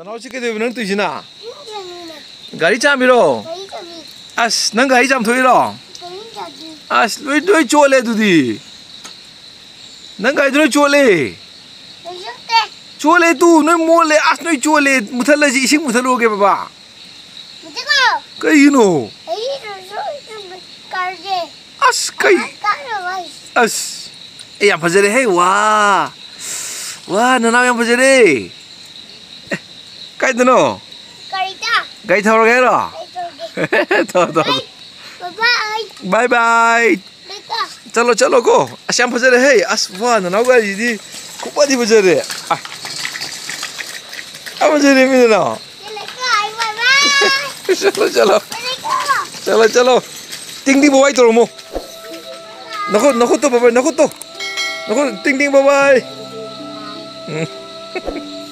나나오지 게 되면 뜨지나. 가리 잠이로. 아스, 난 가리 잠 토이로. 아스, 왜 쪼래 두디. 난 가리 너 쪼래. 쪼래 두, 너 몰래 아스 너 쪼래 무탈라지 이식 무탈로게 봐봐. 그이노. 아스 그이. 아스. 야 버저래 해 와. 와, 나나 yang 버저래. Cái tên nó Cái thao ra đó thôi thôi bye bye chalo chalo cô xem bây giờ đây hey aswa nó cái gì đi cũng bắt đi bây giờ đây bây giờ đây mình nào chalo chalo chalo chalo ting ting bye bye thôi mo nó khốt to bye bye nó khốt to ting ting bye bye